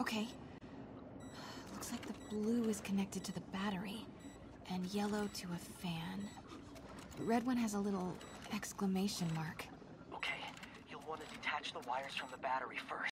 Okay. Looks like the blue is connected to the battery, and yellow to a fan. Red one has a little exclamation mark. Okay, you'll want to detach the wires from the battery first.